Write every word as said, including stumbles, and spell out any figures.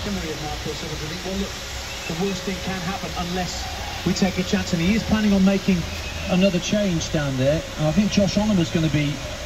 mercenary of Marcos Silva to think, well, look, the worst thing can happen unless we take a chance. And he is planning on making another change down there. I think Josh Oliver's going to be